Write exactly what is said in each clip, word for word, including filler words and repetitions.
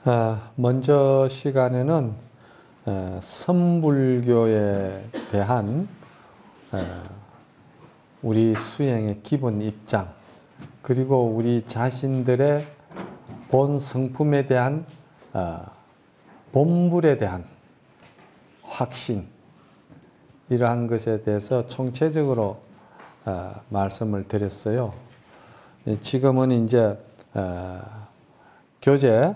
먼저 시간에는 선불교에 대한 우리 수행의 기본 입장, 그리고 우리 자신들의 본 성품에 대한 본불에 대한 확신, 이러한 것에 대해서 총체적으로 말씀을 드렸어요. 지금은 이제 교재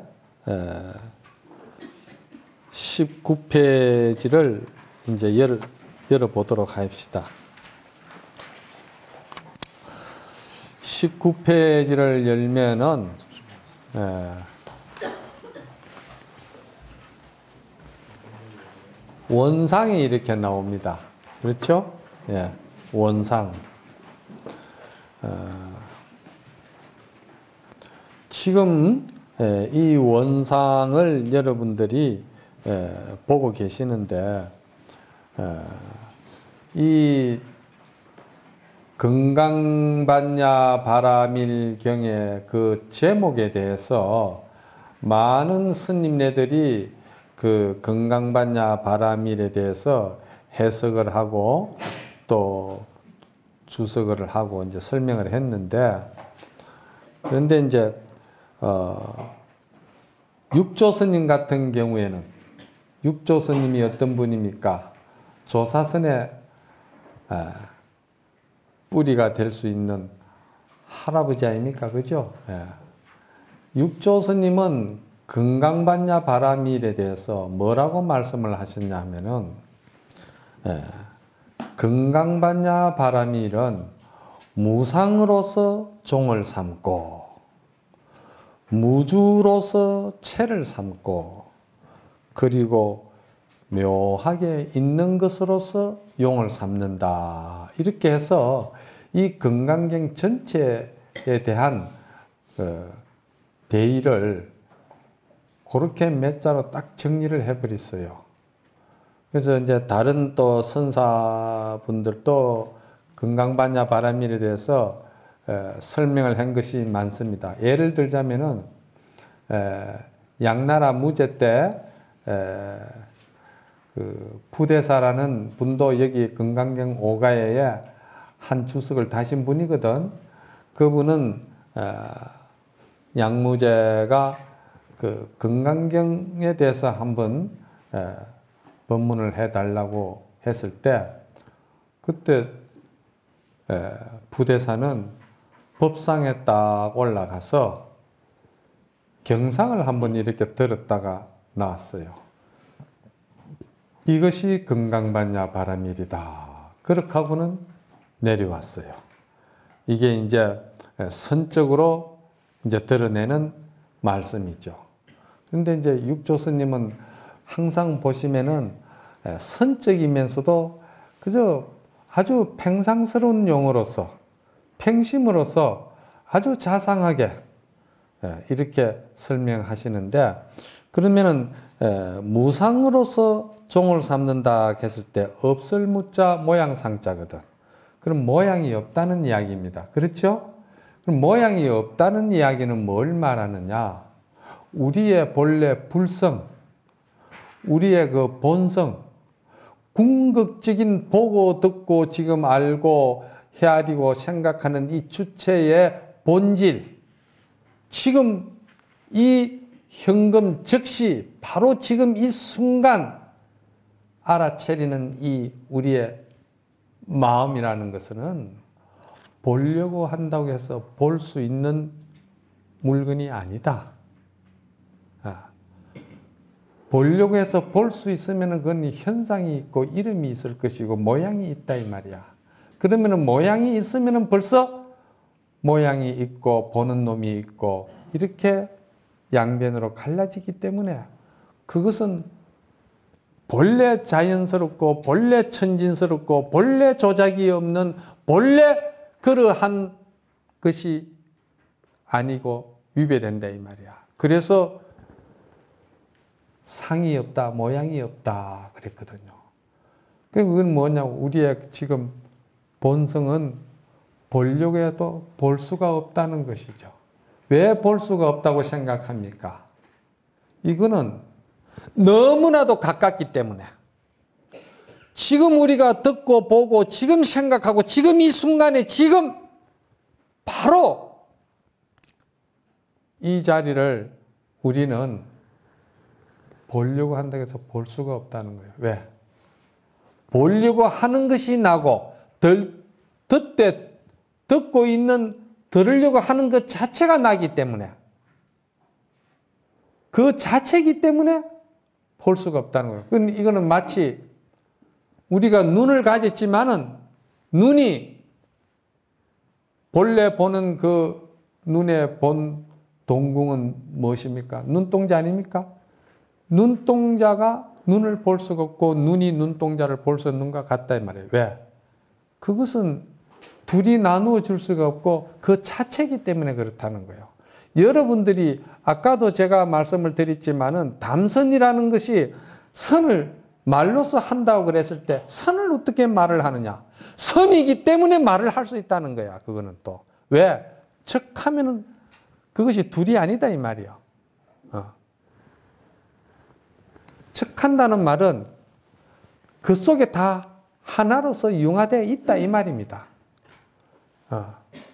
십구 페이지를 이제 열, 열어보도록 합시다. 십구 페이지를 열면은 에, 원상이 이렇게 나옵니다. 그렇죠? 예, 원상. 어, 지금 예, 이 원상을 여러분들이 예, 보고 계시는데, 예, 이 금강반야 바라밀경의 그 제목에 대해서 많은 스님네들이 그 금강반야 바라밀에 대해서 해석을 하고 또 주석을 하고 이제 설명을 했는데, 그런데 이제 어, 육조 스님 같은 경우에는, 육조 스님이 어떤 분입니까? 조사선의 아, 뿌리가 될 수 있는 할아버지 아닙니까? 그죠? 예. 육조 스님은 금강반야 바라밀에 대해서 뭐라고 말씀을 하셨냐 하면은, 예, 금강반야 바라밀은 무상으로서 종을 삼고 무주로서 체를 삼고 그리고 묘하게 있는 것으로서 용을 삼는다. 이렇게 해서 이 금강경 전체에 대한 그 대의를 그렇게 몇 자로 딱 정리를 해버렸어요. 그래서 이제 다른 또 선사분들도 금강반야 바라밀에 대해서 에, 설명을 한 것이 많습니다. 예를 들자면은 에, 양나라 무제 때 에, 그 부대사라는 분도 여기 금강경 오가에에 한 주석을 다신 분이거든. 그분은 에, 양무제가 그 금강경에 대해서 한번 에, 법문을 해달라고 했을 때, 그때 에, 부대사는 법상에 딱 올라가서 경상을 한번 이렇게 들었다가 나왔어요. 이것이 금강반야 바라밀이다. 그렇게 하고는 내려왔어요. 이게 이제 선적으로 이제 드러내는 말씀이죠. 그런데 이제 육조 스님은 항상 보시면은 선적이면서도 그저 아주 평상스러운 용어로서, 평심으로서 아주 자상하게 이렇게 설명하시는데, 그러면은 무상으로서 종을 삼는다 했을 때 없을 무자 모양 상자거든. 그럼 모양이 없다는 이야기입니다. 그렇죠? 그럼 모양이 없다는 이야기는 뭘 말하느냐? 우리의 본래 불성, 우리의 그 본성, 궁극적인 보고 듣고 지금 알고 헤아리고 생각하는 이 주체의 본질, 지금 이 현금 즉시 바로 지금 이 순간 알아차리는 이 우리의 마음이라는 것은 보려고 한다고 해서 볼 수 있는 물건이 아니다. 아, 보려고 해서 볼 수 있으면 그건 현상이 있고 이름이 있을 것이고 모양이 있다 이 말이야. 그러면 모양이 있으면 벌써 모양이 있고 보는 놈이 있고 이렇게 양변으로 갈라지기 때문에 그것은 본래 자연스럽고 본래 천진스럽고 본래 조작이 없는 본래 그러한 것이 아니고 위배된다 이 말이야. 그래서 상이 없다, 모양이 없다 그랬거든요. 그건 뭐냐고, 우리의 지금 본성은 보려고 해도 볼 수가 없다는 것이죠. 왜 볼 수가 없다고 생각합니까? 이거는 너무나도 가깝기 때문에 지금 우리가 듣고 보고 지금 생각하고 지금 이 순간에 지금 바로 이 자리를 우리는 보려고 한다고 해서 볼 수가 없다는 거예요. 왜? 보려고 하는 것이 나고 들, 듣되 듣고 있는 들으려고 하는 것 자체가 나기 때문에 그 자체이기 때문에 볼 수가 없다는 거예요. 그럼 이거는 마치 우리가 눈을 가졌지만은 눈이 본래 보는 그 눈에 본 동궁은 무엇입니까? 눈동자 아닙니까? 눈동자가 눈을 볼 수가 없고 눈이 눈동자를 볼 수 없는 것 같다 이 말이에요. 왜? 그것은 둘이 나누어 줄 수가 없고 그 자체이기 때문에 그렇다는 거예요. 여러분들이 아까도 제가 말씀을 드렸지만은 담선이라는 것이 선을 말로서 한다고 그랬을 때 선을 어떻게 말을 하느냐? 선이기 때문에 말을 할 수 있다는 거야. 그거는 또. 왜? 척하면은 그것이 둘이 아니다 이 말이요. 어. 척한다는 말은 그 속에 다 하나로서 융화되어 있다 이 말입니다. 어.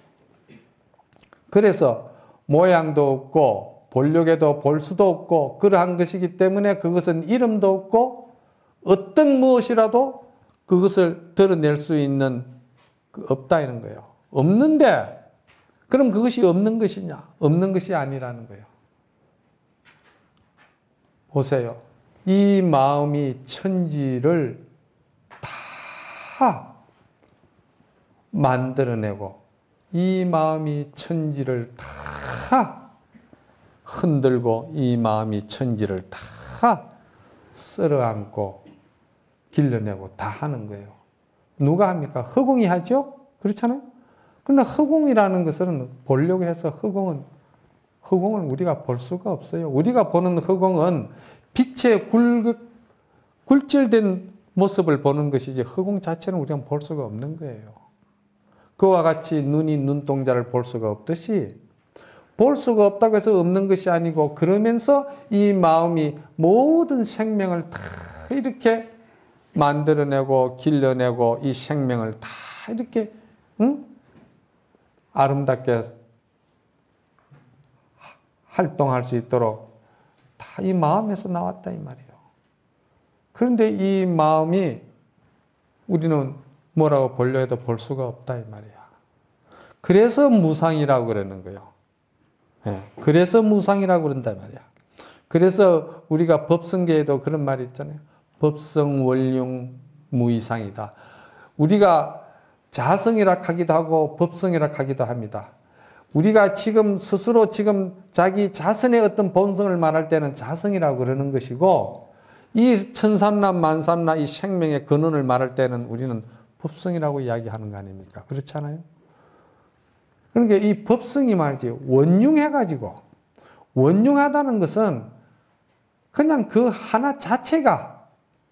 그래서 모양도 없고 볼력에도 볼 수도 없고 그러한 것이기 때문에 그것은 이름도 없고 어떤 무엇이라도 그것을 드러낼 수 있는 없다 이런 거예요. 없는데 그럼 그것이 없는 것이냐? 없는 것이 아니라는 거예요. 보세요. 이 마음이 천지를 다 만들어내고 이 마음이 천지를 다 흔들고 이 마음이 천지를 다 쓸어안고 길러내고 다 하는 거예요. 누가 합니까? 허공이 하죠? 그렇잖아요? 그러나 허공이라는 것은 보려고 해서 허공은, 허공을 우리가 볼 수가 없어요. 우리가 보는 허공은 빛의 굴, 굴절된 모습을 보는 것이지 허공 자체는 우리가 볼 수가 없는 거예요. 그와 같이 눈이 눈동자를 볼 수가 없듯이 볼 수가 없다고 해서 없는 것이 아니고 그러면서 이 마음이 모든 생명을 다 이렇게 만들어내고 길러내고 이 생명을 다 이렇게 응? 아름답게 활동할 수 있도록 다 이 마음에서 나왔다 이 말이에요. 그런데 이 마음이 우리는 뭐라고 보려 해도 볼 수가 없다 이 말이야. 그래서 무상이라고 그러는 거예요. 네. 그래서 무상이라고 그런다 말이야. 그래서 우리가 법성계에도 그런 말이 있잖아요. 법성 원룡 무이상이다. 우리가 자성이라 하기도 하고 법성이라 하기도 합니다. 우리가 지금 스스로 지금 자기 자선의 어떤 본성을 말할 때는 자성이라고 그러는 것이고 이 천삼라 만삼라 이 생명의 근원을 말할 때는 우리는 법성이라고 이야기하는 거 아닙니까? 그렇잖아요? 그러니까 이 법성이 말이지 원융해가지고 원융하다는 것은 그냥 그 하나 자체가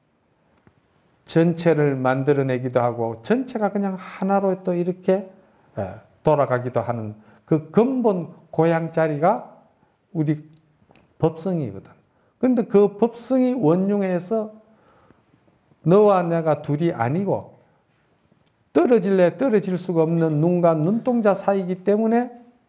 전체를 만들어내기도 하고 전체가 그냥 하나로 또 이렇게 돌아가기도 하는 그 근본 고향 자리가 우리 법성이거든. 그런데 그 법성이 원융해서 너와 내가 둘이 아니고 떨어질래 떨어질 수가 없는 눈과 눈동자 사이이기 때문에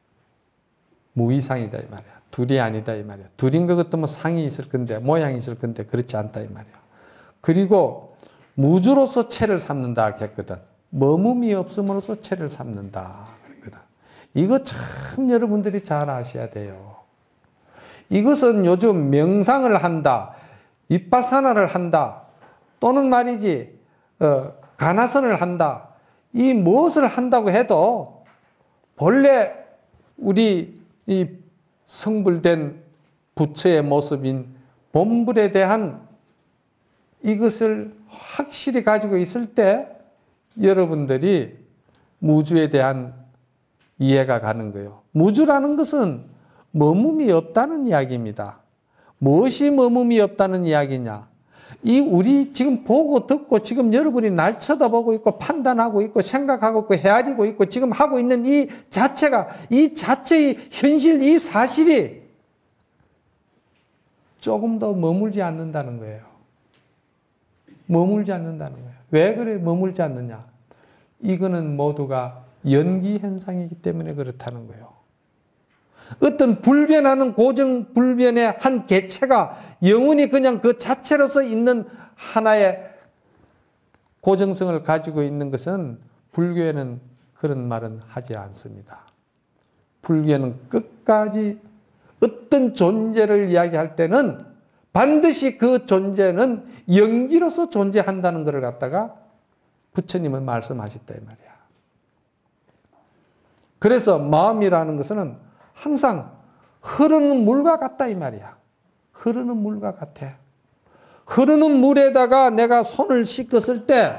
무이상이다 이 말이야. 둘이 아니다 이 말이야. 둘인 것 같으면 상이 있을 건데 모양이 있을 건데 그렇지 않다 이 말이야. 그리고 무주로서 체를 삼는다 했거든. 머뭅이 없음으로써 체를 삼는다 그랬거든. 이거 참 여러분들이 잘 아셔야 돼요. 이것은 요즘 명상을 한다, 윗바사나를 한다, 또는 말이지 어, 가나선을 한다. 이 무엇을 한다고 해도 본래 우리 이 성불된 부처의 모습인 본불에 대한 이것을 확실히 가지고 있을 때 여러분들이 무주에 대한 이해가 가는 거예요. 무주라는 것은 머뭅이 없다는 이야기입니다. 무엇이 머뭅이 없다는 이야기냐? 이 우리 지금 보고 듣고 지금 여러분이 날 쳐다보고 있고 판단하고 있고 생각하고 있고 헤아리고 있고 지금 하고 있는 이 자체가 이 자체의 현실 이 사실이 조금 더 머물지 않는다는 거예요. 머물지 않는다는 거예요. 왜 그래 머물지 않느냐? 이거는 모두가 연기 현상이기 때문에 그렇다는 거예요. 어떤 불변하는 고정 불변의 한 개체가 영원히 그냥 그 자체로서 있는 하나의 고정성을 가지고 있는 것은 불교에는 그런 말은 하지 않습니다. 불교는 끝까지 어떤 존재를 이야기할 때는 반드시 그 존재는 연기로서 존재한다는 것을 갖다가 부처님은 말씀하셨다 이 말이야. 그래서 마음이라는 것은 항상 흐르는 물과 같다 이 말이야. 흐르는 물과 같아. 흐르는 물에다가 내가 손을 씻었을 때,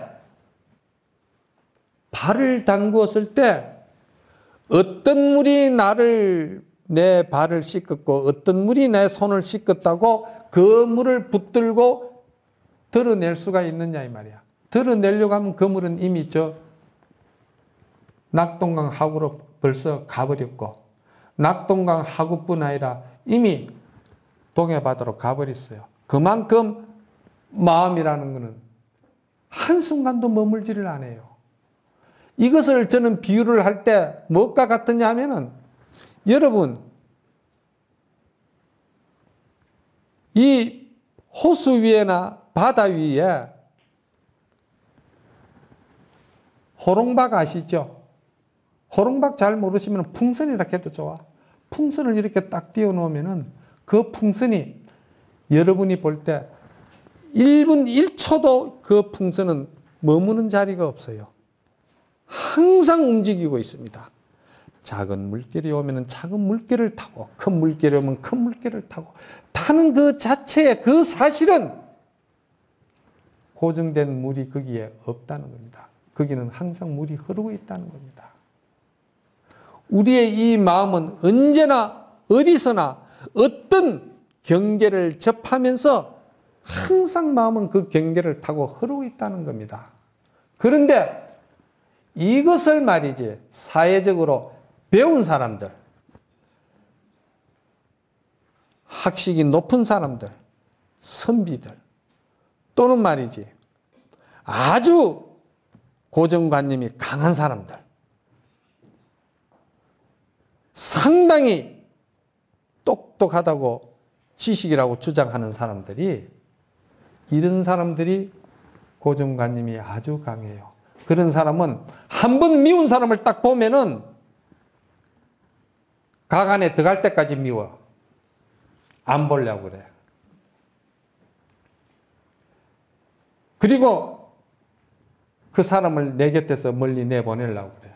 발을 담그었을 때 어떤 물이 나를 내 발을 씻었고 어떤 물이 내 손을 씻었다고 그 물을 붙들고 드러낼 수가 있느냐 이 말이야. 드러내려고 하면 그 물은 이미 저 낙동강 하구로 벌써 가버렸고 낙동강 하구뿐 아니라 이미 동해바다로 가버렸어요. 그만큼 마음이라는 것은 한순간도 머물지를 않아요. 이것을 저는 비유를 할 때 무엇과 같으냐 하면은 여러분 이 호수 위에나 바다 위에 호롱박 아시죠? 호롱박 잘 모르시면 풍선이라 해도 좋아. 풍선을 이렇게 딱 띄워 놓으면은 그 풍선이 여러분이 볼 때 일 분 일 초도 그 풍선은 머무는 자리가 없어요. 항상 움직이고 있습니다. 작은 물결이 오면 작은 물결을 타고 큰 물결이 오면 큰 물결을 타고 타는 그 자체의 그 사실은 고정된 물이 거기에 없다는 겁니다. 거기는 항상 물이 흐르고 있다는 겁니다. 우리의 이 마음은 언제나 어디서나 어떤 경계를 접하면서 항상 마음은 그 경계를 타고 흐르고 있다는 겁니다. 그런데 이것을 말이지 사회적으로 배운 사람들, 학식이 높은 사람들, 선비들 또는 말이지 아주 고정관념이 강한 사람들, 상당히 똑똑하다고 지식이라고 주장하는 사람들이 이런 사람들이 고정관념이 아주 강해요. 그런 사람은 한 번 미운 사람을 딱 보면은 각 안에 들어갈 때까지 미워. 안 보려고 그래. 그리고 그 사람을 내 곁에서 멀리 내보내려고 그래.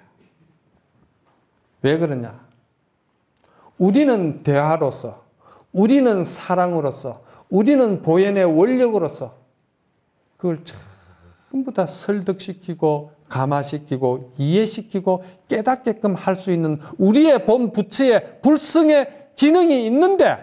왜 그러냐? 우리는 대화로서, 우리는 사랑으로서, 우리는 보현의 원력으로서 그걸 전부 다 설득시키고 감화시키고 이해시키고 깨닫게끔 할 수 있는 우리의 본 부처의 불성의 기능이 있는데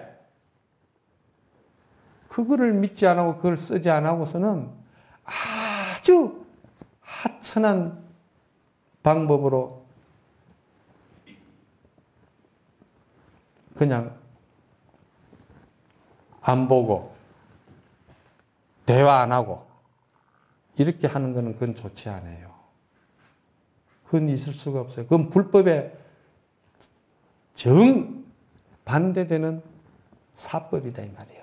그거를 믿지 않고 그걸 쓰지 않고서는 아주 하찮은 방법으로 그냥 안 보고 대화 안 하고 이렇게 하는 것은 그건 좋지 않아요. 그건 있을 수가 없어요. 그건 불법에 정 반대되는 사법이다 이 말이에요.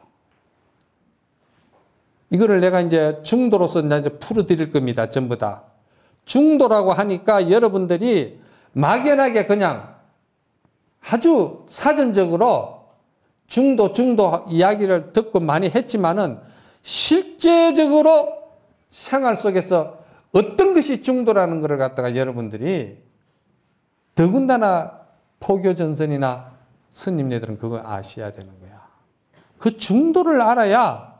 이거를 내가 이제 중도로서 이제 풀어드릴 겁니다. 전부 다. 중도라고 하니까 여러분들이 막연하게 그냥 아주 사전적으로 중도 중도 이야기를 듣고 많이 했지만은 실제적으로 생활 속에서 어떤 것이 중도라는 것을 갖다가 여러분들이 더군다나 포교 전선이나 스님네들은 그걸 아셔야 되는 거야. 그 중도를 알아야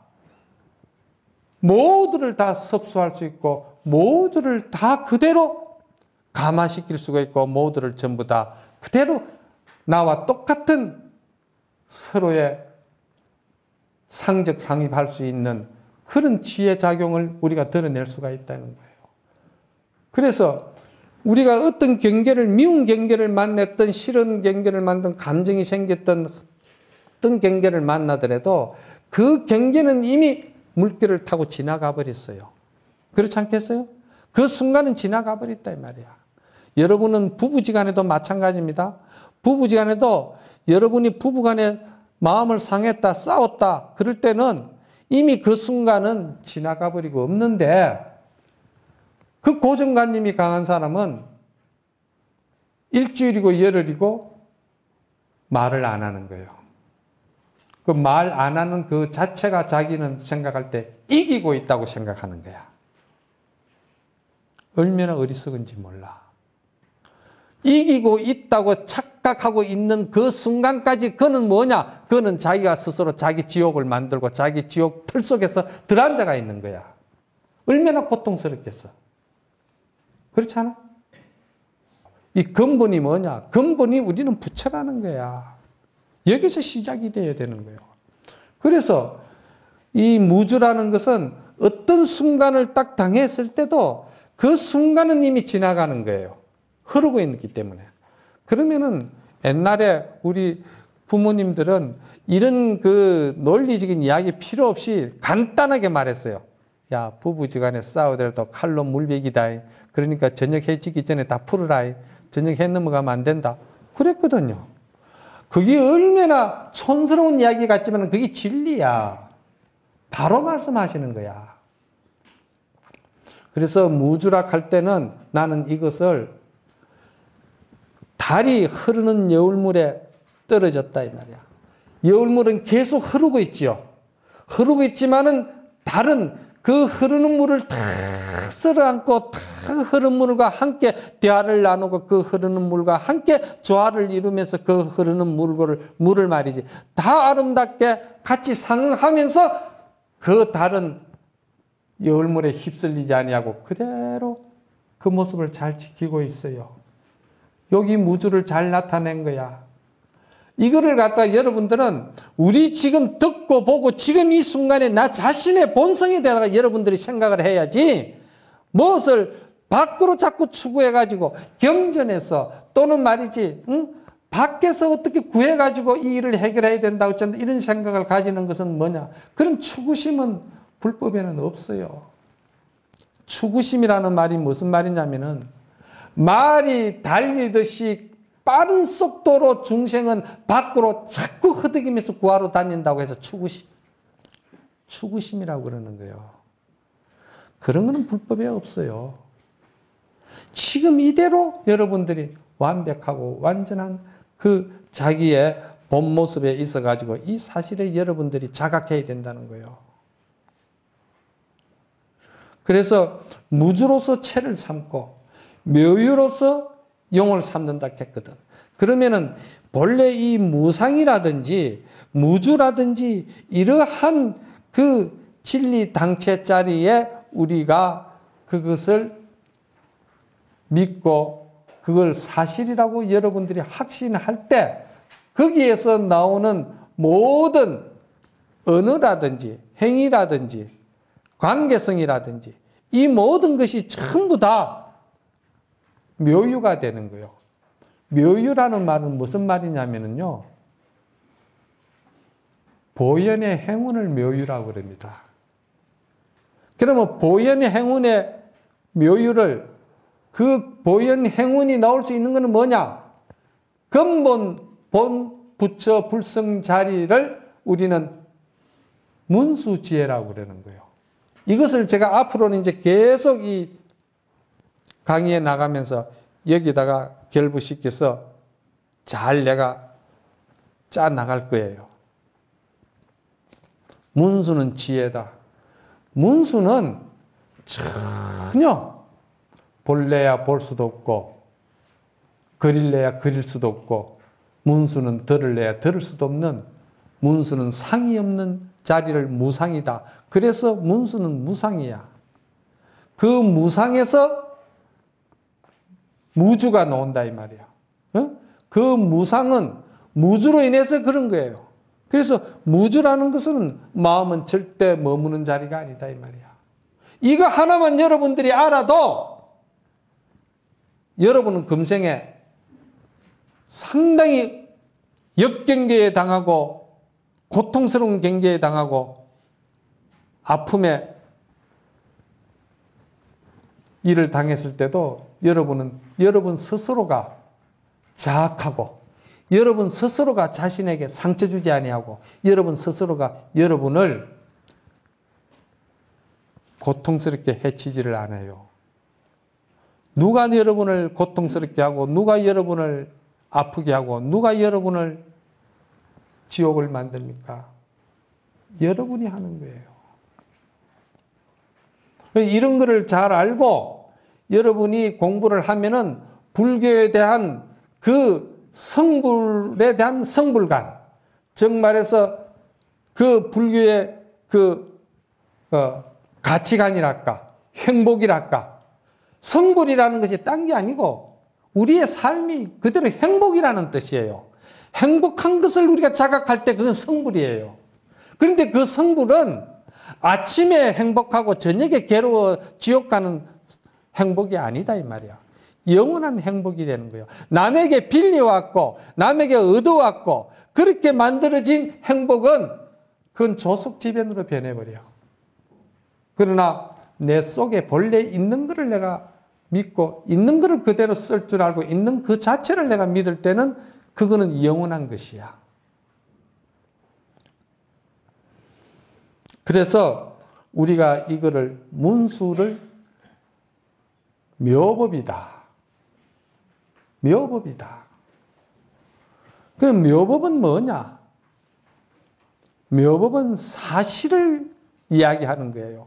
모두를 다 섭수할 수 있고 모두를 다 그대로 감화시킬 수가 있고 모두를 전부 다 그대로 나와 똑같은 서로의 상적 상입할 수 있는 그런 지혜 작용을 우리가 드러낼 수가 있다는 거예요. 그래서 우리가 어떤 경계를 미운 경계를 만났던 싫은 경계를 만든 감정이 생겼던 어떤 경계를 만나더라도 그 경계는 이미 물결을 타고 지나가 버렸어요. 그렇지 않겠어요? 그 순간은 지나가 버렸다 이 말이야. 여러분은 부부지간에도 마찬가지입니다. 부부지간에도 여러분이 부부간에 마음을 상했다, 싸웠다 그럴 때는 이미 그 순간은 지나가 버리고 없는데, 그 고정관념이 강한 사람은 일주일이고 열흘이고 말을 안 하는 거예요. 그 말 안 하는 그 자체가 자기는 생각할 때 이기고 있다고 생각하는 거야. 얼마나 어리석은지 몰라. 이기고 있다고 착각하고 있는 그 순간까지 그는 뭐냐? 그는 자기가 스스로 자기 지옥을 만들고 자기 지옥 틀 속에서 들어앉아가 있는 거야. 얼마나 고통스럽겠어. 그렇지 않아? 이 근본이 뭐냐? 근본이 우리는 부처라는 거야. 여기서 시작이 돼야 되는 거예요. 그래서 이 무주라는 것은 어떤 순간을 딱 당했을 때도 그 순간은 이미 지나가는 거예요. 흐르고 있기 때문에. 그러면은 옛날에 우리 부모님들은 이런 그 논리적인 이야기 필요 없이 간단하게 말했어요. 야, 부부지간에 싸우더라도 칼로 물베기다. 그러니까 저녁 해지기 전에 다 풀어라. 저녁 해 넘어가면 안 된다. 그랬거든요. 그게 얼마나 촌스러운 이야기 같지만 그게 진리야. 바로 말씀하시는 거야. 그래서 무주락 할 때는 나는 이것을 달이 흐르는 여울물에 떨어졌다 이 말이야. 여울물은 계속 흐르고 있지요. 흐르고 있지만은 달은 그 흐르는 물을 탁 쓸어안고 탁 흐르는 물과 함께 대화를 나누고 그 흐르는 물과 함께 조화를 이루면서 그 흐르는 물을, 물을 말이지. 다 아름답게 같이 상응하면서 그 달은 여울물에 휩쓸리지 아니하고 그대로 그 모습을 잘 지키고 있어요. 여기 무주를 잘 나타낸 거야. 이거를 갖다 여러분들은 우리 지금 듣고 보고 지금 이 순간에 나 자신의 본성에 대해서 여러분들이 생각을 해야지, 무엇을 밖으로 자꾸 추구해가지고 경전에서 또는 말이지 응? 밖에서 어떻게 구해가지고 이 일을 해결해야 된다고 이런 생각을 가지는 것은 뭐냐? 그런 추구심은 불법에는 없어요. 추구심이라는 말이 무슨 말이냐면은 말이 달리듯이 빠른 속도로 중생은 밖으로 자꾸 흐득이면서 구하러 다닌다고 해서 추구심. 추구심이라고 그러는 거예요. 그런 거는 불법에 없어요. 지금 이대로 여러분들이 완벽하고 완전한 그 자기의 본 모습에 있어가지고 이 사실에 여러분들이 자각해야 된다는 거예요. 그래서 무주로서 체를 삼고 묘유로서 용을 삼는다 했거든. 그러면은 본래 이 무상이라든지 무주라든지 이러한 그 진리 당체 자리에 우리가 그것을 믿고 그걸 사실이라고 여러분들이 확신할 때 거기에서 나오는 모든 언어라든지 행위라든지 관계성이라든지 이 모든 것이 전부 다 묘유가 되는 거예요. 묘유라는 말은 무슨 말이냐면요, 보현의 행운을 묘유라고 그럽니다. 그러면 보현의 행운의 묘유를, 그 보현 행운이 나올 수 있는 것은 뭐냐? 근본 본 부처 불성 자리를 우리는 문수지혜라고 그러는 거예요. 이것을 제가 앞으로는 이제 계속 이 강의에 나가면서 여기다가 결부시켜서 잘 내가 짜 나갈 거예요. 문수는 지혜다. 문수는 전혀 볼래야 볼 수도 없고 그릴래야 그릴 수도 없고 문수는 들을래야 들을 수도 없는, 문수는 상이 없는 자리를 무상이다. 그래서 문수는 무상이야. 그 무상에서 무주가 나온다 이 말이야. 어? 그 무상은 무주로 인해서 그런 거예요. 그래서 무주라는 것은 마음은 절대 머무는 자리가 아니다 이 말이야. 이거 하나만 여러분들이 알아도 여러분은 금생에 상당히 역경계에 당하고 고통스러운 경계에 당하고 아픔에 일을 당했을 때도 여러분은 여러분 스스로가 자학하고 여러분 스스로가 자신에게 상처 주지 아니하고 여러분 스스로가 여러분을 고통스럽게 해치지를 않아요. 누가 여러분을 고통스럽게 하고 누가 여러분을 아프게 하고 누가 여러분을 지옥을 만듭니까? 여러분이 하는 거예요. 이런 거를 잘 알고 여러분이 공부를 하면은 불교에 대한 그 성불에 대한 성불관, 즉 말해서 그 불교의 그 어, 가치관이랄까, 행복이랄까, 성불이라는 것이 딴 게 아니고 우리의 삶이 그대로 행복이라는 뜻이에요. 행복한 것을 우리가 자각할 때 그건 성불이에요. 그런데 그 성불은 아침에 행복하고 저녁에 괴로워 지옥 가는 행복이 아니다 이 말이야. 영원한 행복이 되는 거예요. 남에게 빌려왔고 남에게 얻어왔고 그렇게 만들어진 행복은 그건 조속지변으로 변해버려. 그러나 내 속에 본래 있는 것을 내가 믿고 있는 것을 그대로 쓸 줄 알고 있는 그 자체를 내가 믿을 때는 그거는 영원한 것이야. 그래서 우리가 이거를 문수를 묘법이다. 묘법이다. 그럼 묘법은 뭐냐? 묘법은 사실을 이야기하는 거예요.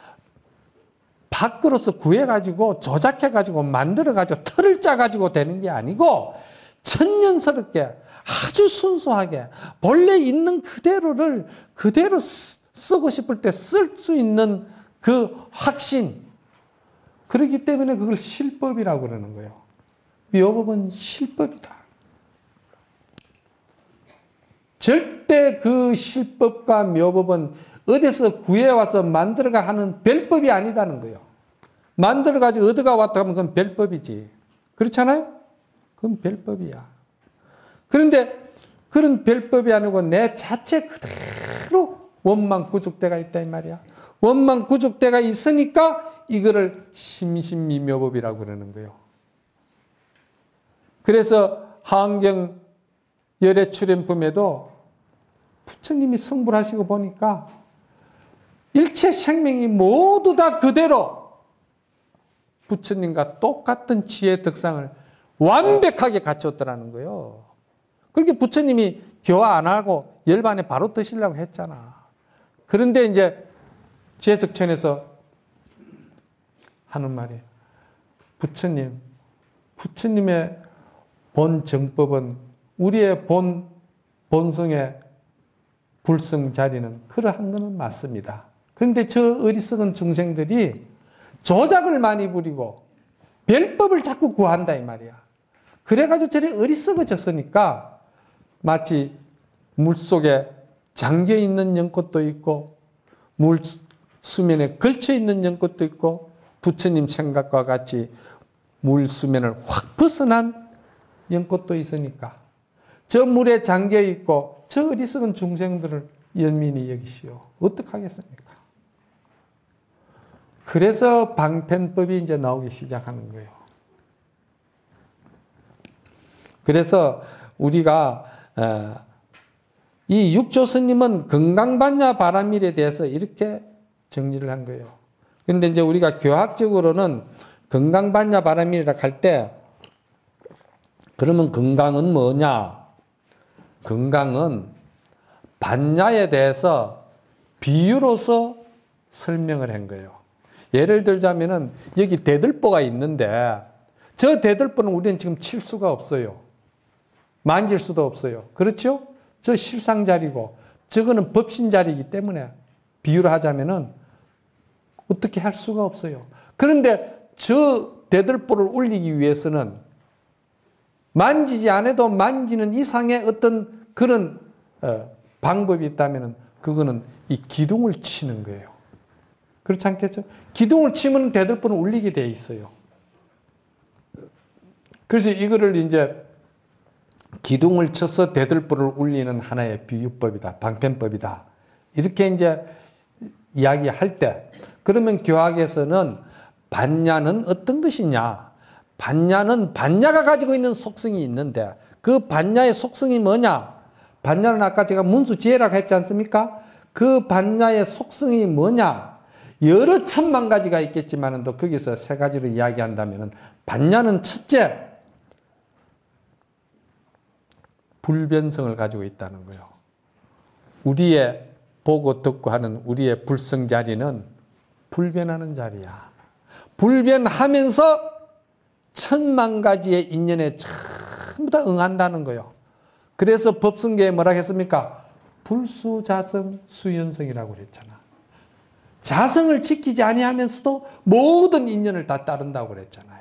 밖으로서 구해가지고 조작해가지고 만들어가지고 틀을 짜가지고 되는 게 아니고 천연스럽게 아주 순수하게 본래 있는 그대로를 그대로 쓰고 싶을 때 쓸 수 있는 그 확신. 그렇기 때문에 그걸 실법이라고 그러는 거예요. 묘법은 실법이다. 절대 그 실법과 묘법은 어디서 구해와서 만들어가 하는 별법이 아니다는 거예요. 만들어가지고 얻어가 왔다 하면 그건 별법이지. 그렇잖아요? 그건 별법이야. 그런데 그런 별법이 아니고 내 자체 그대로 원망 구족대가 있다 이 말이야. 원망 구족대가 있으니까 이거를 심신미묘법이라고 그러는 거예요. 그래서 하안경 열애출연품에도 부처님이 성불하시고 보니까 일체 생명이 모두 다 그대로 부처님과 똑같은 지혜 덕상을 완벽하게 갖췄더라는 거예요. 그렇게 부처님이 교화 안 하고 열반에 바로 뜨시려고 했잖아. 그런데 이제 지혜석천에서 하는 말이에요. 부처님, 부처님의 본 정법은 우리의 본, 본성의 불성 자리는 그러한 것은 맞습니다. 그런데 저 어리석은 중생들이 조작을 많이 부리고 별법을 자꾸 구한다 이 말이야. 그래가지고 저리 어리석어졌으니까 마치 물속에 잠겨있는 연꽃도 있고 물 수면에 걸쳐있는 연꽃도 있고 부처님 생각과 같이 물 수면을 확 벗어난 연꽃도 있으니까 저 물에 잠겨있고 저 어리석은 중생들을 연민히 여기시오. 어떡하겠습니까? 그래서 방편법이 이제 나오기 시작하는 거예요. 그래서 우리가 이 육조 스님은 건강반야 바라밀에 대해서 이렇게 정리를 한 거예요. 그런데 이제 우리가 교학적으로는 건강반야 바라밀이라 할 때 그러면 건강은 뭐냐? 건강은 반야에 대해서 비유로서 설명을 한 거예요. 예를 들자면은 여기 대들보가 있는데 저 대들보는 우리는 지금 칠 수가 없어요. 만질 수도 없어요. 그렇죠? 저 실상자리고 저거는 법신자리이기 때문에 비유를 하자면은 어떻게 할 수가 없어요. 그런데 저 대들보를 올리기 위해서는 만지지 않아도 만지는 이상의 어떤 그런 어, 방법이 있다면은 그거는 이 기둥을 치는 거예요. 그렇지 않겠죠? 기둥을 치면 대들보는 울리게 돼 있어요. 그래서 이거를 이제 기둥을 쳐서 대들보를 울리는 하나의 비유법이다. 방편법이다. 이렇게 이제 이야기할 때, 그러면 교학에서는 반야는 어떤 것이냐? 반야는 반야가 가지고 있는 속성이 있는데 그 반야의 속성이 뭐냐? 반야는 아까 제가 문수지혜라고 했지 않습니까? 그 반야의 속성이 뭐냐? 여러 천만 가지가 있겠지만 또 거기서 세 가지로 이야기한다면 반야는 첫째, 불변성을 가지고 있다는 거예요. 우리의 보고 듣고 하는 우리의 불성 자리는 불변하는 자리야. 불변하면서 천만 가지의 인연에 전부 다 응한다는 거예요. 그래서 법성계에 뭐라 했습니까? 불수자성 수연성이라고 그랬잖아. 자성을 지키지 아니하면서도 모든 인연을 다 따른다고 그랬잖아요.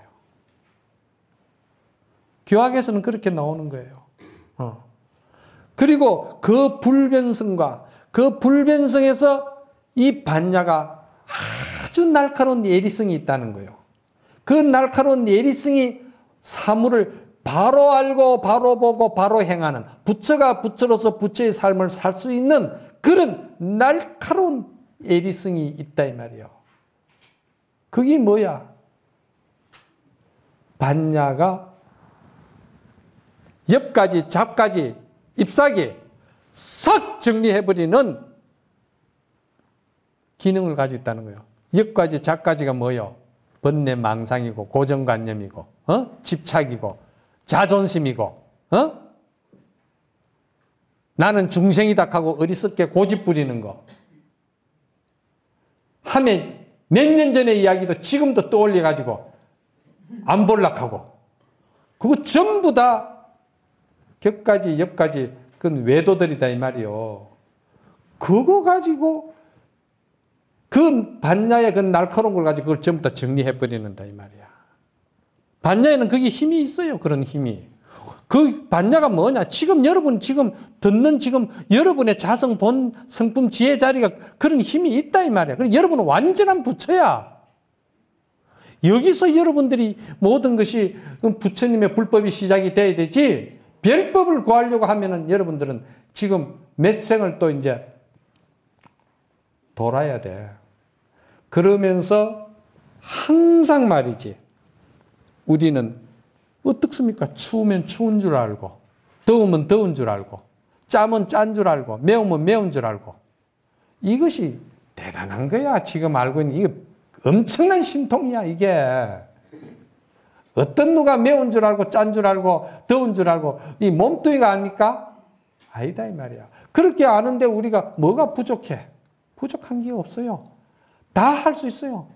교학에서는 그렇게 나오는 거예요. 어. 그리고 그 불변성과 그 불변성에서 이 반야가 아주 날카로운 예리성이 있다는 거예요. 그 날카로운 예리성이 사물을 바로 알고 바로 보고 바로 행하는, 부처가 부처로서 부처의 삶을 살 수 있는 그런 날카로운 예리성이 있다 이 말이에요. 그게 뭐야? 반야가 옆까지 잡까지 잎사귀 싹 정리해버리는 기능을 가지고 있다는 거예요. 옆까지 잡까지가 뭐예요? 번뇌 망상이고 고정관념이고 어? 집착이고 자존심이고 어? 나는 중생이다 하고 어리석게 고집 부리는 거 하면 몇 년 전의 이야기도 지금도 떠올려 가지고 안 볼락하고 그거 전부 다 격까지 옆까지 그건 외도들이다 이 말이요. 그거 가지고 그 반야의 그 날카로운 걸 가지고 그걸 전부 다 정리해버리는다 이 말이야. 반야에는 그게 힘이 있어요. 그런 힘이. 그 반야가 뭐냐? 지금 여러분 지금 듣는 지금 여러분의 자성 본 성품 지혜 자리가 그런 힘이 있다 이 말이야. 그럼 여러분은 완전한 부처야. 여기서 여러분들이 모든 것이 부처님의 불법이 시작이 돼야 되지 별법을 구하려고 하면은 여러분들은 지금 몇 생을 또 이제 돌아야 돼. 그러면서 항상 말이지. 우리는 어떻습니까? 추우면 추운 줄 알고, 더우면 더운 줄 알고, 짜면 짠 줄 알고, 매우면 매운 줄 알고. 이것이 대단한 거야. 지금 알고 있는 이게 엄청난 신통이야. 이게 어떤 누가 매운 줄 알고, 짠 줄 알고, 더운 줄 알고 이 몸뚱이가 아닙니까? 아니다 이 말이야. 그렇게 아는데 우리가 뭐가 부족해? 부족한 게 없어요. 다 할 수 있어요.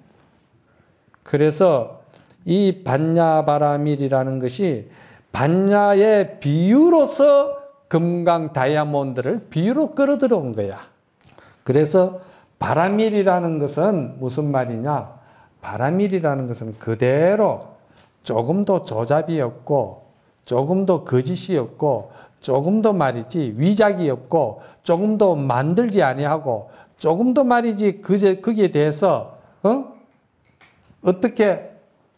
그래서 이 반야바라밀이라는 것이 반야의 비유로서 금강 다이아몬드를 비유로 끌어들여온 거야. 그래서 바라밀이라는 것은 무슨 말이냐? 바라밀이라는 것은 그대로 조금도 조잡이 없고 조금도 거짓이 없고 조금도 말이지 위작이 없고 조금도 만들지 아니하고 조금도 말이지 그제 거기에 대해서 어? 어떻게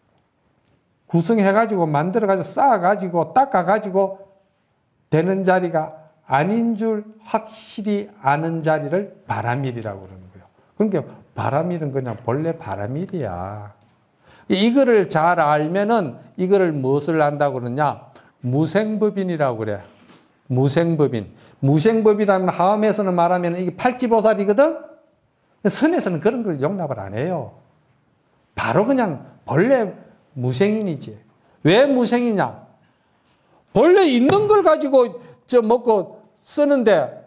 구성해가지고 만들어가지고 쌓아가지고 닦아가지고 되는 자리가 아닌 줄 확실히 아는 자리를 바라밀이라고 그러는 거예요. 그러니까 바라밀은 그냥 본래 바라밀이야. 이거를 잘 알면은 이거를 무엇을 안다고 그러냐? 무생법인이라고 그래. 무생법인. 무생법이라는 하음에서는 말하면 이게 팔지보살이거든? 선에서는 그런 걸 용납을 안 해요. 바로 그냥 본래 무생인이지. 왜 무생이냐? 본래 있는 걸 가지고 저 먹고 쓰는데,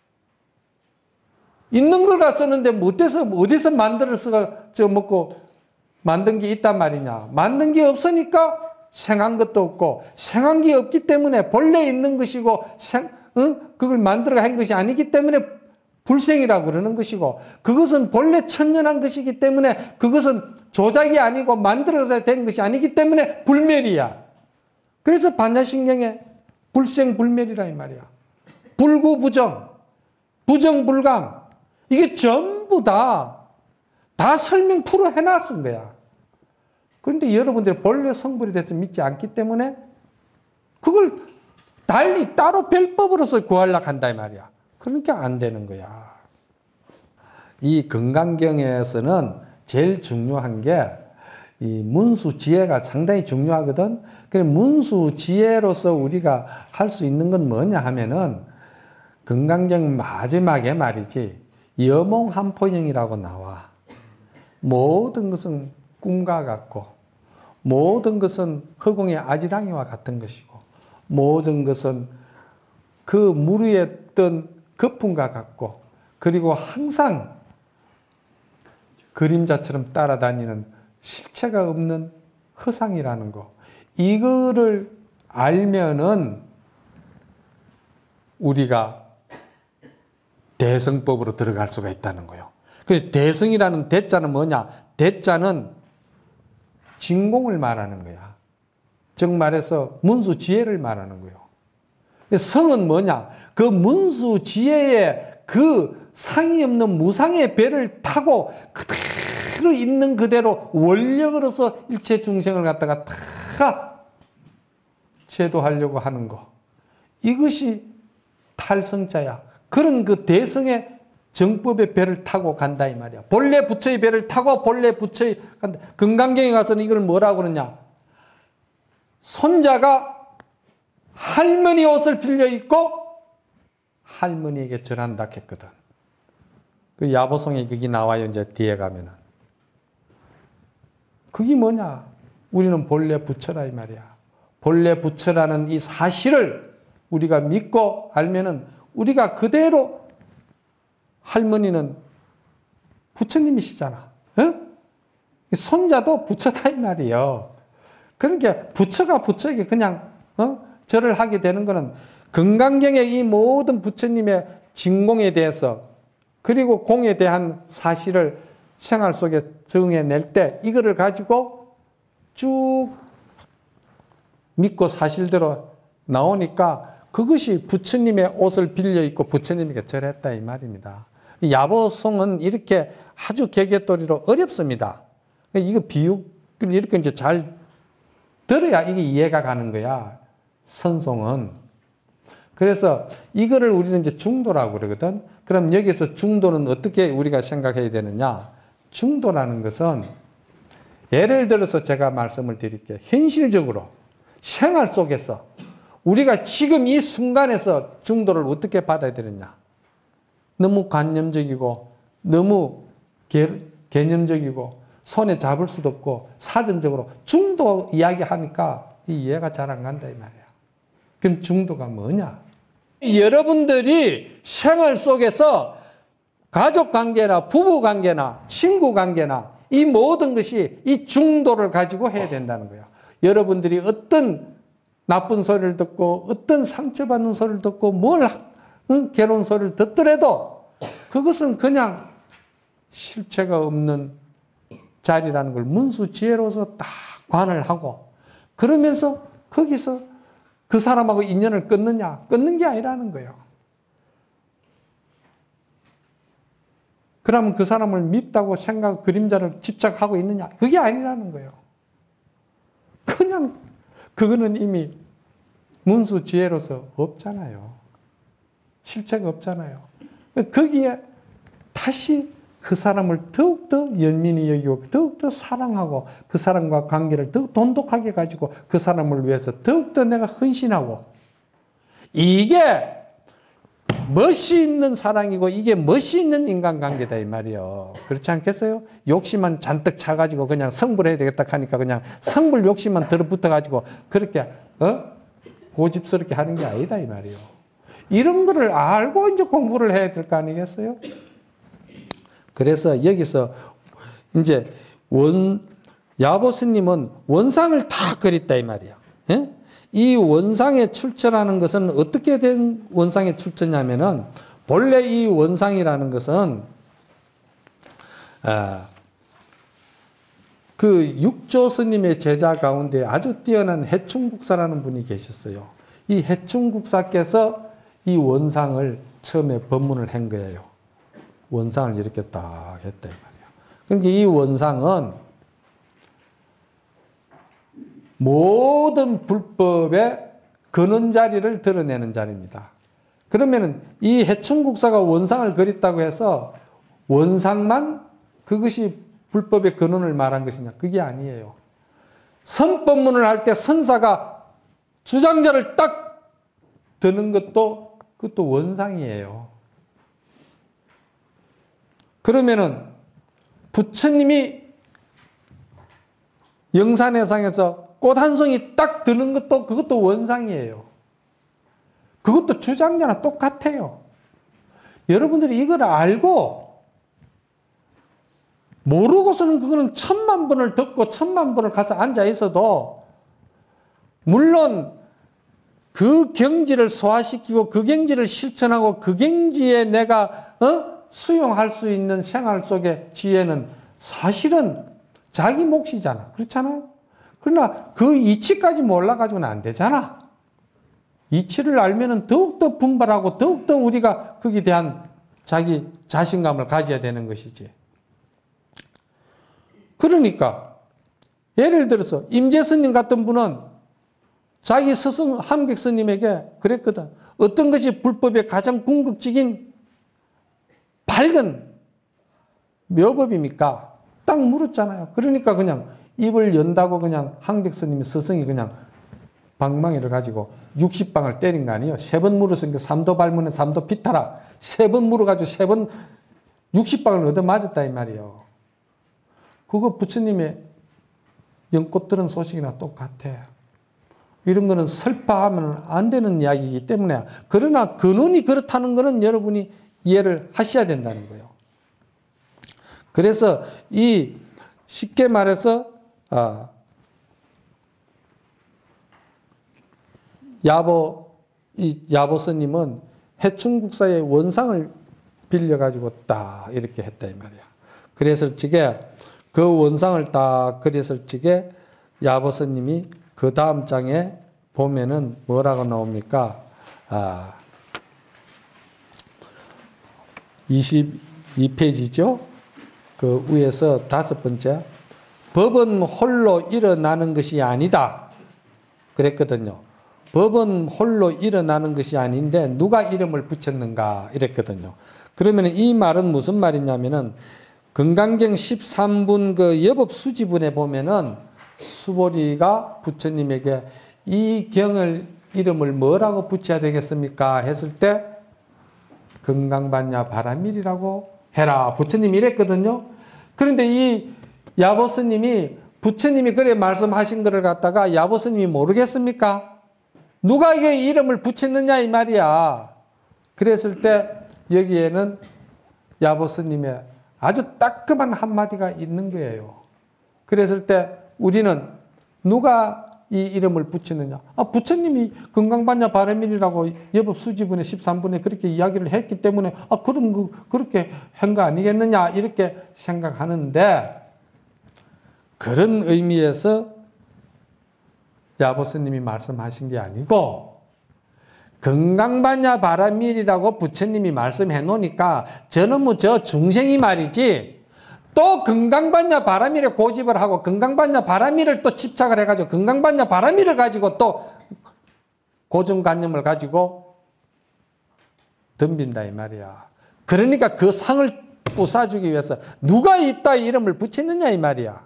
있는 걸 가 쓰는데 어디서, 어디서 만들어서 저 먹고 만든 게 있단 말이냐? 만든 게 없으니까 생한 것도 없고, 생한 게 없기 때문에 본래 있는 것이고, 생, 응? 그걸 만들어 한 것이 아니기 때문에 불생이라고 그러는 것이고, 그것은 본래 천연한 것이기 때문에 그것은 조작이 아니고 만들어서 된 것이 아니기 때문에 불멸이야. 그래서 반야신경에 불생불멸이라 이 말이야. 불구부정, 부정불감, 이게 전부 다, 다 설명 풀어 해놨은 거야. 그런데 여러분들이 본래 성불이 돼서 믿지 않기 때문에 그걸 달리 따로 별법으로서 구하려고 한다 이 말이야. 그러니까 안 되는 거야. 이 건강경에서는 제일 중요한 게 이 문수지혜가 상당히 중요하거든. 그 문수지혜로서 우리가 할 수 있는 건 뭐냐 하면은 건강경 마지막에 말이지 여몽한포영이라고 나와. 모든 것은 꿈과 같고 모든 것은 허공의 아지랑이와 같은 것이고 모든 것은 그 물 위에 뜬 거품과 같고 그리고 항상 그림자처럼 따라다니는 실체가 없는 허상이라는 거. 이거를 알면은 우리가 대성법으로 들어갈 수가 있다는 거예요. 그 대성이라는 대자는 뭐냐? 대자는 진공을 말하는 거야. 즉 말해서 문수지혜를 말하는 거예요. 성은 뭐냐? 그 문수지혜의 그 상이 없는 무상의 배를 타고 그대로 있는 그대로 원력으로서 일체 중생을 갖다가 다 제도하려고 하는 거. 이것이 탈성자야. 그런 그 대성의 정법의 배를 타고 간다 이 말이야. 본래 부처의 배를 타고 본래 부처의 간다. 건강경에 가서는 이걸 뭐라고 그러냐? 손자가 할머니 옷을 빌려 입고 할머니에게 절한다 했거든. 그 야보성이 거기 나와요. 이제 뒤에 가면은. 그게 뭐냐? 우리는 본래 부처라 이 말이야. 본래 부처라는 이 사실을 우리가 믿고 알면은 우리가 그대로 할머니는 부처님이시잖아. 어? 손자도 부처다 이 말이에요. 그러니까 부처가 부처에게 그냥 어? 절을 하게 되는 것은 건강경의 이 모든 부처님의 진공에 대해서 그리고 공에 대한 사실을 생활 속에 정해낼 때 이거를 가지고 쭉 믿고 사실대로 나오니까 그것이 부처님의 옷을 빌려 입고 부처님에게 절했다 이 말입니다. 야보송은 이렇게 아주 개개또리로 어렵습니다. 이거 비유를 이렇게 이제 잘 들어야 이게 이해가 가는 거야. 선송은. 그래서 이거를 우리는 이제 중도라고 그러거든. 그럼 여기서 중도는 어떻게 우리가 생각해야 되느냐? 중도라는 것은 예를 들어서 제가 말씀을 드릴게요. 현실적으로 생활 속에서 우리가 지금 이 순간에서 중도를 어떻게 받아야 되느냐? 너무 관념적이고 너무 개, 개념적이고 손에 잡을 수도 없고 사전적으로 중도 이야기하니까 이해가 잘 안 간다 이 말이야. 그럼 중도가 뭐냐? 여러분들이 생활 속에서 가족관계나 부부관계나 친구관계나 이 모든 것이 이 중도를 가지고 해야 된다는 거예요. 여러분들이 어떤 나쁜 소리를 듣고 어떤 상처받는 소리를 듣고 뭘 응? 괴로운 소리를 듣더라도 그것은 그냥 실체가 없는 자리라는 걸 문수지혜로서 딱 관을 하고 그러면서 거기서 그 사람하고 인연을 끊느냐? 끊는 게 아니라는 거예요. 그러면 그 사람을 밉다고 생각, 그림자를 집착하고 있느냐? 그게 아니라는 거예요. 그냥 그거는 이미 문수지혜로서 없잖아요. 실체가 없잖아요. 거기에 다시 그 사람을 더욱더 연민히 여기고 더욱더 사랑하고 그 사람과 관계를 더욱 돈독하게 가지고 그 사람을 위해서 더욱더 내가 헌신하고 이게 멋이 있는 사랑이고 이게 멋이 있는 인간관계다 이 말이에요. 그렇지 않겠어요? 욕심만 잔뜩 차가지고 그냥 성불해야 되겠다 하니까 그냥 성불 욕심만 들어붙어가지고 그렇게 어? 고집스럽게 하는 게 아니다 이 말이에요. 이런 거를 알고 이제 공부를 해야 될 거 아니겠어요? 그래서 여기서 이제 원, 야보스님은 원상을 다 그렸다 이 말이야. 예? 이 원상의 출처라는 것은 어떻게 된 원상의 출처냐면은 본래 이 원상이라는 것은 아, 그 육조 스님의 제자 가운데 아주 뛰어난 해충국사라는 분이 계셨어요. 이 해충국사께서 이 원상을 처음에 법문을 한 거예요. 원상을 이렇게 딱 했다 이 말이에요. 그러니까 이 원상은 모든 불법의 근원 자리를 드러내는 자리입니다. 그러면은 이 해충국사가 원상을 그렸다고 해서 원상만 그것이 불법의 근원을 말한 것이냐? 그게 아니에요. 선법문을 할 때 선사가 주장자를 딱 드는 것도 그것도 원상이에요. 그러면은 부처님이 영산해상에서 꽃 한 송이 딱 드는 것도 그것도 원상이에요. 그것도 주장자나 똑같아요. 여러분들이 이걸 알고 모르고서는 그거는 천만 번을 듣고 천만 번을 가서 앉아 있어도 물론 그 경지를 소화시키고 그 경지를 실천하고 그 경지에 내가 어? 수용할 수 있는 생활 속의 지혜는 사실은 자기 몫이잖아. 그렇잖아요? 그러나 그 이치까지 몰라가지고는 안 되잖아. 이치를 알면은 더욱더 분발하고 더욱더 우리가 거기에 대한 자기 자신감을 가져야 되는 것이지. 그러니까 예를 들어서 임재스님 같은 분은 자기 스승 한백스님에게 그랬거든. 어떤 것이 불법의 가장 궁극적인 밝은 묘법입니까? 딱 물었잖아요. 그러니까 그냥 입을 연다고 그냥 한백스님의 스승이 그냥 방망이를 가지고 육십 방을 때린 거 아니에요. 세 번 물었으니까 삼도 발문에 삼도 피타라. 세 번 물어가지고 세 번 육십 방을 얻어 맞았다 이 말이에요. 그거 부처님의 연꽃 들은 소식이나 똑같아. 이런 거는 설파하면 안 되는 이야기이기 때문에 그러나 근원이 그렇다는 거는 여러분이 이해를 하셔야 된다는 거예요. 그래서 이 쉽게 말해서 아, 야보 이 야보스님은 해충국사의 원상을 빌려가지고 딱 이렇게 했다 이 말이야. 그랬을 적에 그 원상을 딱 그렸을 적에 야보스님이 그 다음 장에 보면은 뭐라고 나옵니까? 아, 이십이 페이지죠? 그 위에서 다섯 번째. 법은 홀로 일어나는 것이 아니다. 그랬거든요. 법은 홀로 일어나는 것이 아닌데 누가 이름을 붙였는가 이랬거든요. 그러면 이 말은 무슨 말이냐면은 금강경 십삼 분 그 여법 수지분에 보면은 수보리가 부처님에게 이 경을 이름을 뭐라고 붙여야 되겠습니까? 했을 때 금강반야 바라밀이라고 해라. 부처님이 이랬거든요. 그런데 이 야보스님이 부처님이 그래 말씀하신 것을 갖다가 야보스님이 모르겠습니까? 누가 이게 이름을 붙였느냐 이 말이야. 그랬을 때 여기에는 야보스님의 아주 따끔한 한마디가 있는 거예요. 그랬을 때 우리는 누가 이 이름을 붙이느냐? 아, 부처님이 금강반야 바라밀이라고 여법수지분의 십삼 분에 그렇게 이야기를 했기 때문에 아, 그럼 그, 그렇게 한 거 아니겠느냐? 이렇게 생각하는데 그런 의미에서 야보스님이 말씀하신 게 아니고 금강반야 바라밀이라고 부처님이 말씀해 놓으니까 저는 뭐 저 중생이 말이지 또 금강반야 바라밀에 고집을 하고 금강반야 바라밀을 또 집착을 해가지고 금강반야 바라밀을 가지고 또 고정관념을 가지고 덤빈다 이 말이야. 그러니까 그 상을 부숴주기 위해서 누가 이따 이름을 붙이느냐 이 말이야.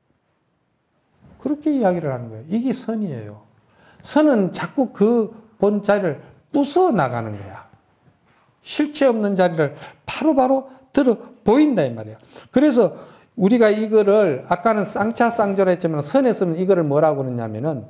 그렇게 이야기를 하는 거예요. 이게 선이에요. 선은 자꾸 그 본 자리를 부숴 나가는 거야. 실체 없는 자리를 바로바로 들어 보인다 이 말이야. 그래서 우리가 이거를 아까는 쌍차쌍조라 했지만 선에서는 이거를 뭐라고 그러냐면은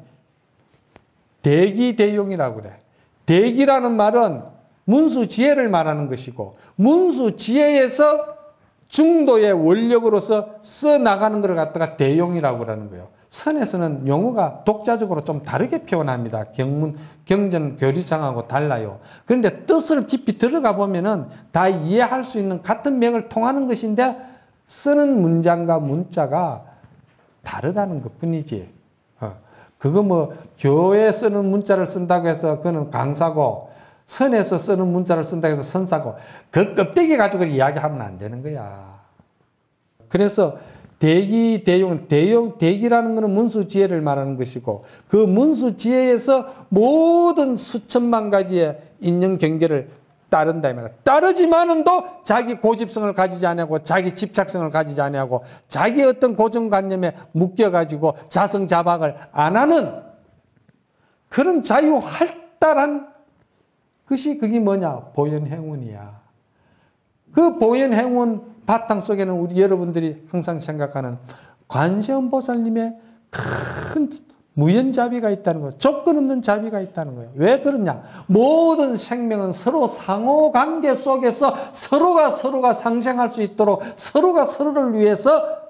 대기대용이라고 그래. 대기라는 말은 문수지혜를 말하는 것이고 문수지혜에서 중도의 원력으로서 써나가는 것을 갖다가 대용이라고 그러는 거예요. 선에서는 용어가 독자적으로 좀 다르게 표현합니다. 경문, 경전 교리상하고 달라요. 그런데 뜻을 깊이 들어가 보면은 다 이해할 수 있는 같은 맥을 통하는 것인데 쓰는 문장과 문자가 다르다는 것 뿐이지. 어. 그거 뭐 교회에 쓰는 문자를 쓴다고 해서 그거는 강사고 선에서 쓰는 문자를 쓴다고 해서 선사고 그 껍데기 가지고 이야기하면 안 되는 거야. 그래서 대기, 대용, 대용, 대기라는 것은 문수지혜를 말하는 것이고 그 문수지혜에서 모든 수천만 가지의 인연 경계를 따른다 이 말이야. 따르지만은도 자기 고집성을 가지지 아니하고 자기 집착성을 가지지 아니하고 자기 어떤 고정관념에 묶여가지고 자성자박을 안 하는 그런 자유활달한 것이 그게 뭐냐? 보현행운이야. 그 보현행운 바탕 속에는 우리 여러분들이 항상 생각하는 관세음보살님의 큰 무연자비가 있다는 거예요. 조건 없는 자비가 있다는 거예요. 왜 그러냐? 모든 생명은 서로 상호관계 속에서 서로가 서로가 상생할 수 있도록 서로가 서로를 위해서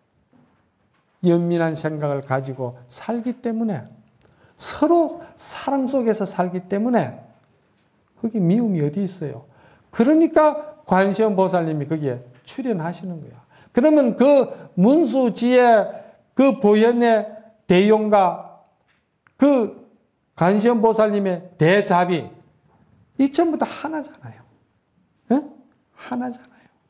연민한 생각을 가지고 살기 때문에 서로 사랑 속에서 살기 때문에 거기 미움이 어디 있어요? 그러니까 관세음보살님이 거기에 출연하시는 거야. 그러면 그 문수지의 그 보현의 대용과 그 관세음보살님의 대자비 이 전부 다 하나잖아요. 에? 하나잖아요.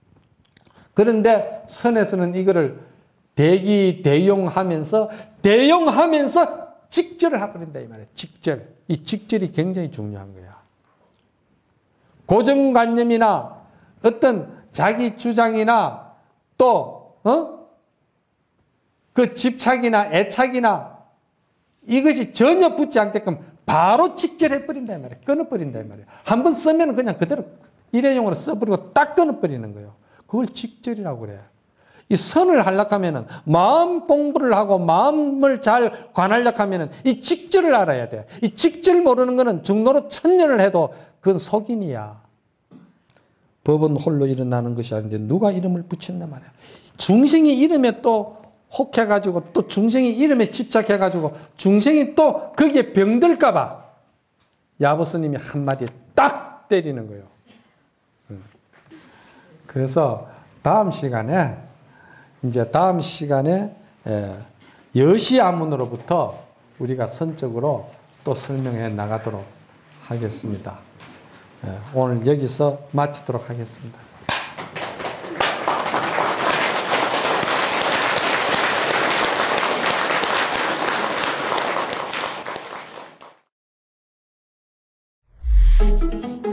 그런데 선에서는 이거를 대기 대용하면서 대용하면서 직절을 해버린다 이 말이에요. 직절. 이 직절이 굉장히 중요한 거야. 고정관념이나 어떤 자기 주장이나 또 어? 그 집착이나 애착이나 이것이 전혀 붙지 않게끔 바로 직절해버린다 이 말이에요. 끊어버린다 이 말이에요. 한번 쓰면 그냥 그대로 일회용으로 써버리고 딱 끊어버리는 거예요. 그걸 직절이라고 그래요. 이 선을 하려고 하면은 마음 공부를 하고 마음을 잘 관하려고 하면은 이 직절을 알아야 돼. 이 직절 모르는 거는 중노릇 천년을 해도 그건 속인이야. 법은 홀로 일어나는 것이 아닌데 누가 이름을 붙였나 말이야. 중생이 이름에 또 혹해가지고 또 중생이 이름에 집착해가지고 중생이 또 거기에 병들까봐 야보스님이 한마디에 딱 때리는 거예요. 그래서 다음 시간에 이제 다음 시간에 여시아문으로부터 우리가 선적으로 또 설명해 나가도록 하겠습니다. 오늘 여기서 마치도록 하겠습니다. Thank you.